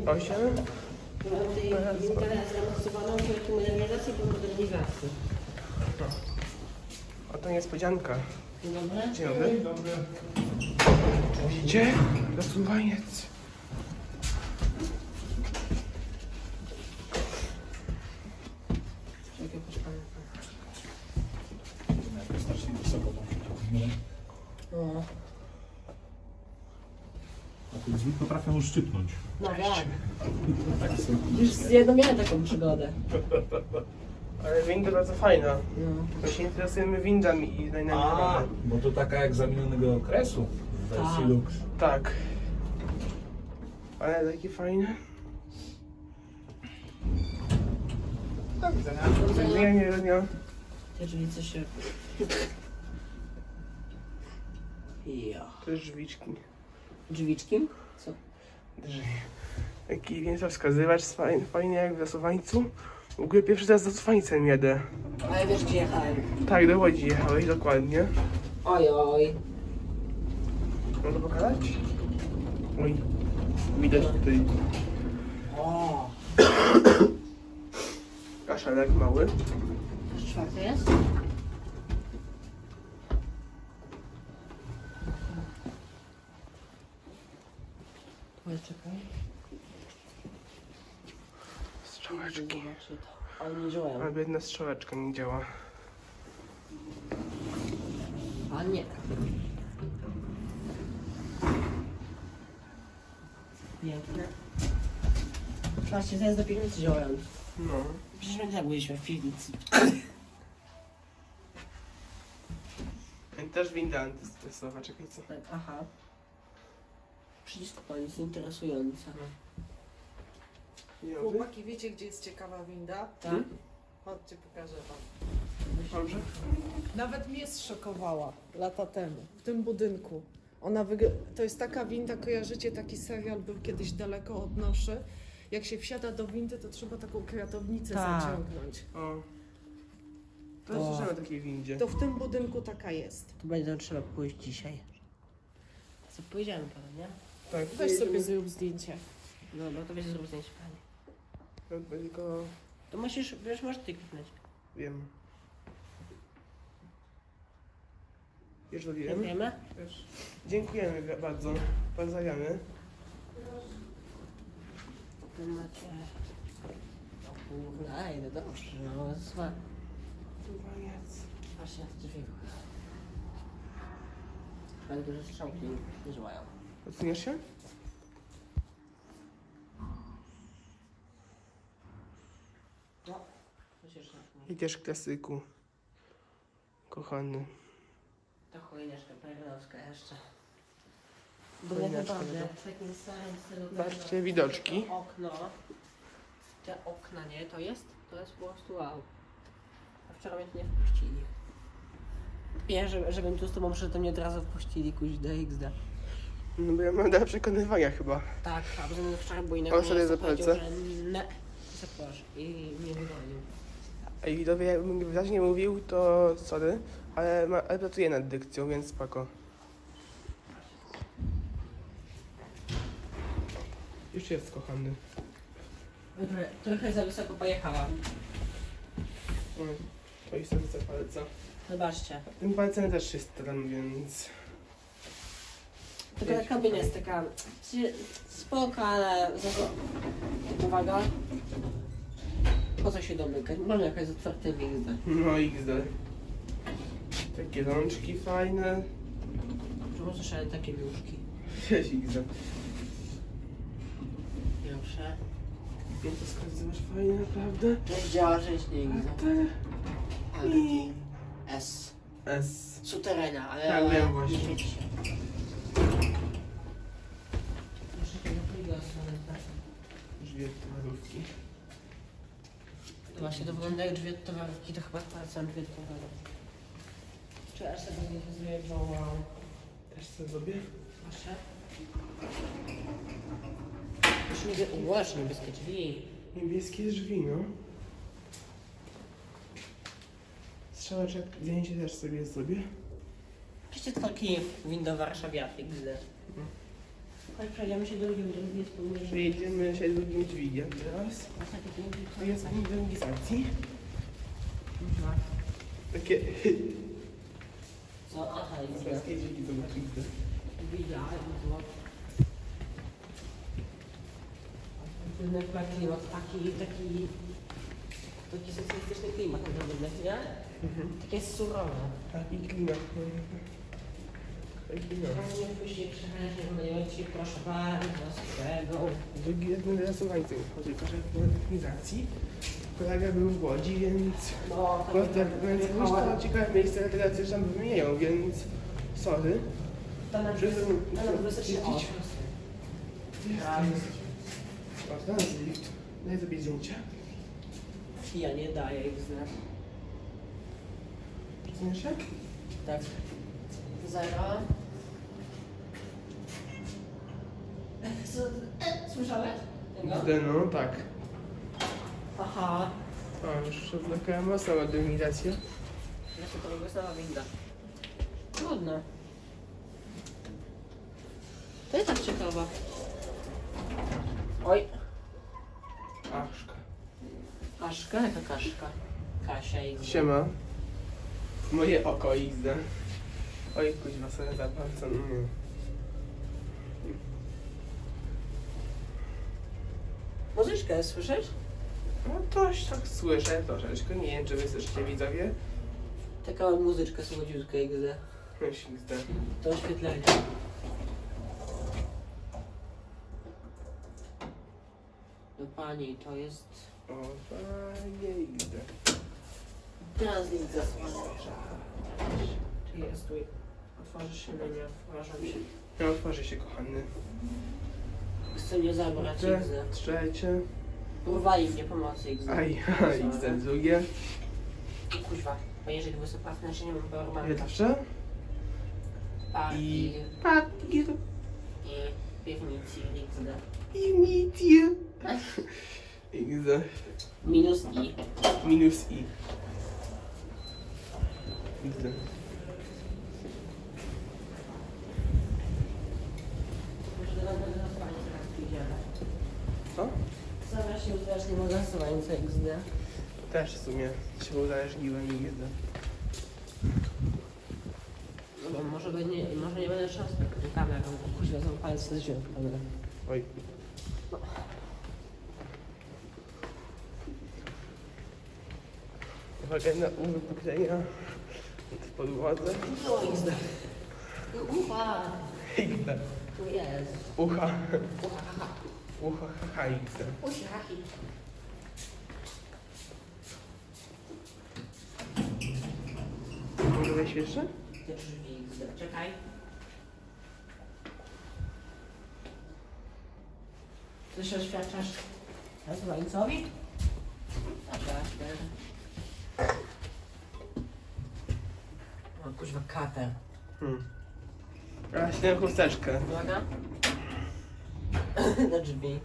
8. Mamy tutaj windę zaawansowaną projektu modernizacji po modernizacji. A to niespodzianka. Dzień dobry. Dzień dobry. Dzień dobry. Widzicie? Zasuwaniec. Czekaj, poczekamy. Strasznie wysoko tam. No. A te drzwi potrafią uszczypnąć. No tak. Tak są. Już z jedną miałem taką przygodę. Ale winda bardzo fajna. No. My się interesujemy windami i dynamikami. Bo to taka jak za minionego okresu w wersji Tak. Lux. Tak. Ale takie fajne. Do widzenia. Do widzenia, miłego. Te drzwi coś się... Ja. To jest drzwiczki. Drzwiczki? Co? Drzwi. Taki więcej wskazywacz fajnie jak w zasuwańcu. W ogóle pierwszy raz z zasuwańcem jedę. Ale wiesz gdzie jechałem? Tak, do Łodzi jechałeś, dokładnie. Oj, oj. Mam to pokazać? Oj. Widać tutaj O. kaszelek mały. Czwarty jest? Oj, czekaj. Strzałeczki. Zobaczę to. One nie działają. A biedna strzałeczka nie działa. A nie. Piękne. Patrzcie, to jest do piwnicy działając. No. Przecież my tak byliśmy w piwnicy. I też winda antystresowa, czekaj co. Tak, aha. Przycisk koniec interesująca. Nie dobry. Chłopaki, wiecie gdzie jest ciekawa winda? Tak? Chodźcie, pokażę wam. Dobrze? Nawet mnie zszokowała lata temu, w tym budynku. To jest taka winda, kojarzycie, taki serial był kiedyś Daleko od noszy. Jak się wsiada do windy, to trzeba taką kratownicę Tak. zaciągnąć. O. To słyszałem o takiej windzie. To w tym budynku taka jest. To będzie trzeba pójść dzisiaj. Co powiedziałem panu, nie? Tak, Weź sobie zrób zdjęcie. Dobra, to będzie zrobić zdjęcie pani. Tylko To musisz, wiesz, możesz ty kliknąć. wiem. Już robiłem? Dziękujemy. Dziękujemy bardzo. Pozdrawiamy. Tu macie... O kurna, ile dobrze, no zła. Zasuwaniec. Patrzcie na te drzwi. Ale duże strzałki nie działają. Odsuniesz się? No, przecież nie. Idziesz klasyku. Kochany. To chujniaszka perlowska jeszcze. Bo tak Chujniaczka, naprawdę no. w takim starym stylu... Patrzcie, widoczki. To okno, te okna, nie, to jest po prostu wow. A wczoraj mnie tu nie wpuścili. Ja, żebym tu z tobą przyszedł, to mnie od razu wpuścili, kuś DXD. No bo ja mam do przekonywania chyba. Tak, a poza tym wczoraj było innego On sobie miejsca, za powiedział, palce. że nie, zaprosz i mnie wywolił. Ej, widowie, jakbym wyraźnie mówił, to sorry, ale pracuję nad dykcją, więc spoko. Już jest, kochany. Trochę za wysoko pojechałam. Oj, to jest serce palca. Zobaczcie. Tym palcem też jest tam, więc... Tylko ta kabina jest taka spoko, ale uwaga. Po co się domykać? Można jakaś otwarta gwiazda. No XD. Takie rączki fajne. Czemu słyszałem takie nóżki? Cześć XD. Proszę. Pięto wskazywasz fajne, naprawdę? Jak działa szczęśliwie. T, Ale taki S. S. Suterena, ale... Tak, wiem właśnie. Nie świeci się. Jeszcze tego fligosa. Drzwi od towarówki. To właśnie to wygląda jak drzwi od towarówki, to chyba palcem drzwi od towarówki. Czy aż sobie nie zrobię, bo wow. Też sobie zrobię? Proszę. Łasz niebieskie drzwi. Niebieskie drzwi, no. Strzałeczek, zdjęcie też sobie zrobię. Piszcie taki window warszawiaty, gdy. Chodź, przejdziemy się drugim drzwi, wspólnie. Przejedziemy się drugim dźwigiem teraz. To jest inwentaryzacji. Takie... Co? Aha, Polskie dźwigi to masz widzę. widziałem, to. Ten klimat taki socjalistyczny klimat na budynek, nie? Takie surowe. Taki klimat. Taki klimat. Nie później przychylać, ci proszę bardzo, swego. Drugi jeden raz łańcuch chodzi, tylko że w modernizacji. Kolega był w Łodzi, więc... No, Więc to ciekawe miejsce, ale teraz już tam wymieniają, więc... Sorry. to na Jeździć. O, tam jest lift. Daj sobie zdjęcie. Ja nie daję ich znać. Zmieszek? Tak. 0. Słyszałeś? No tak. Aha. O, już taka mocna modernizacja. Jeszcze to jest nowa winda. Trudno. To jest tak ciekawa. Oj. Aszka. Kaszka? Jaka kaszka? Kasia i... Siema. Moje oko idę. Oj, kuźwa, sobie zapłacę. Muzyczkę słyszysz? No toś tak słyszę troszeczkę. Nie wiem, czy wy słyszycie, widzowie. Taka muzyczka słodziutka XD. Myślę. To oświetlenie. No pani, to jest... O, fajnie idę. Transnik zasłania. Czy jest tu? Otworzysz się, no nie otworzą się. No, otworzy się, kochany. Chcę mnie zabrać XD. Trzecie. Urwali mnie pomocy XD. Aj, idę drugie. Kuźwa, poniżej 200 znaczy nie mam powerbanka. Pierwsze. I Papier. piwnicy XD. I mitie. XD. Minus I. Minus I. XD. Może do tego zasłania teraz przyjdziemy. Co? Zaraz się uzależnię od zasłańca XD. Też w sumie się uzależniłem i XD. No bo może nie będę szans na kamerę, bo kuźwa są palce z kamerę. Oj. Uwaga na uwypuklenia w podłodze. No XD. Ucha. XD. Tu jest. Ucha. Ucha, haha. Ucha, haha, XD. Usiaki. Może wejść jeszcze? Te drzwi XD. Czekaj. Ty się oświadczasz zasłańcowi? O kuźwa kater. A śnię chusteczkę. Uwaga. Na drzwi.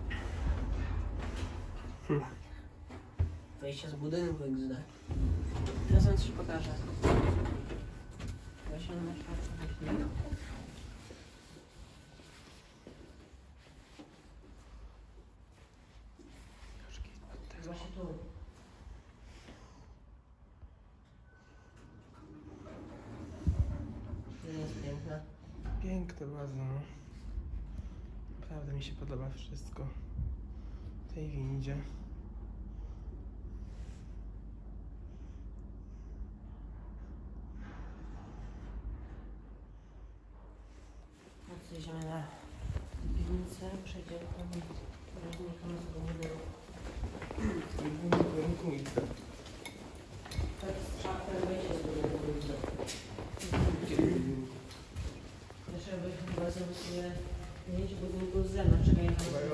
Wejście z budynku XD. Teraz ci pokażę. Właśnie na światło właśnie. Właśnie tu. Jest piękne. Piękne bardzo. Naprawdę mi się podoba wszystko w tej windzie. Idziemy na piwnicę, przejdziemy tam różnikami z budynku. To jest szafka, wejście z budynku. Jeszcze byśmy chyba sobie mieć budynku z zewnątrz, czekaj,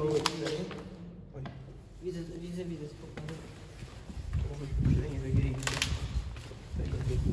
widzę spokojnie. Wypuszczenie takiej tego typu.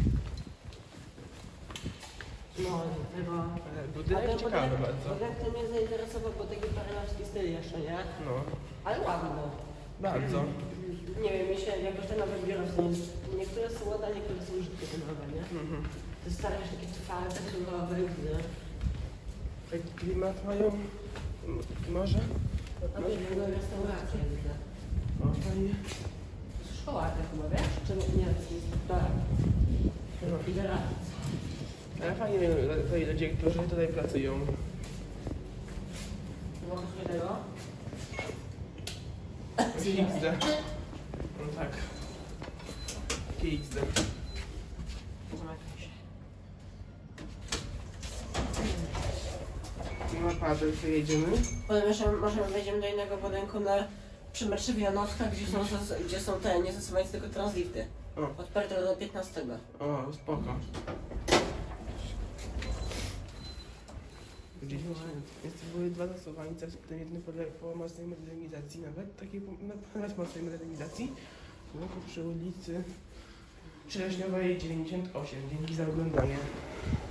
No, tego... Budynek ciekawy bardzo. Budynek to mnie zainteresował, bo taki parylowski styl jeszcze, nie? No, Ale ładny. bardzo. Nie wiem, mi się jakoś te nowe biura są... Niektóre są ładne, niektóre są brzydkie te nowe, nie? Te stare już takie twarde, surowe, gdzie... Taki klimat mają. Może? A to jest restauracja, widzę. O, fajnie. To jest szkoła ta chyba, wiesz? Czy nie, to jest tak. Ile lat? Ale fajnie wiem, tutaj ludzie, którzy tutaj pracują. Mogę sobie tego? XD. No tak. Takie XD. Zamykaj się. No patrz, sobie jedziemy. Potem jeszcze możemy wejdziemy do innego budynku przy metrze Wilanowska, gdzie są te nie zasuwające tylko translifty. O. Od 1 do 15. O, spoko. Gdzieś więc to były dwa zasuwańce, ten jeden po mocnej modernizacji nawet, takiej nawet mocnej modernizacji. Przy ulicy Czereśniowej 98. Dzięki za oglądanie.